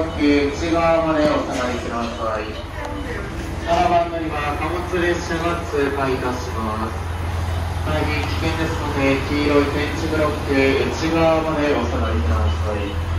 ロック内側までお下がりください。7番乗りは貨物列車が通過いたします。大変危険ですので、黄色い点字ブロック内側までお下がりください。